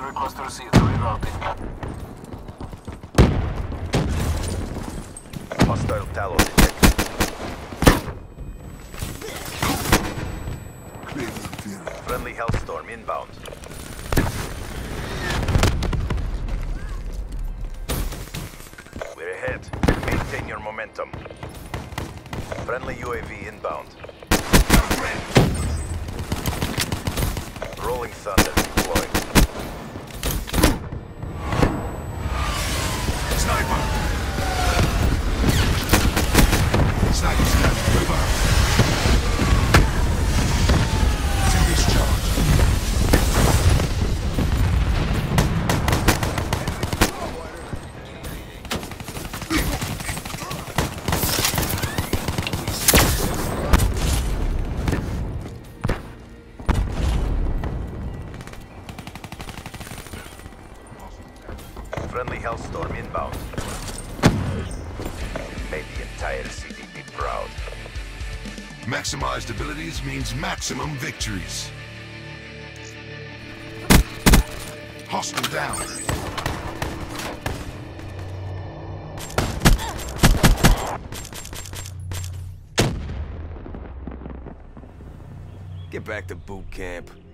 request received. Rerouting. Hostile Talon detected. Friendly Hellstorm inbound. We're ahead. Maintain your momentum. Friendly UAV inbound. Rolling Thunder deployed. Sniper! Sniper scan, over. To discharge. Friendly Hellstorm inbound. Made the entire CDP proud. Maximized abilities means maximum victories. Hostile down. Get back to boot camp.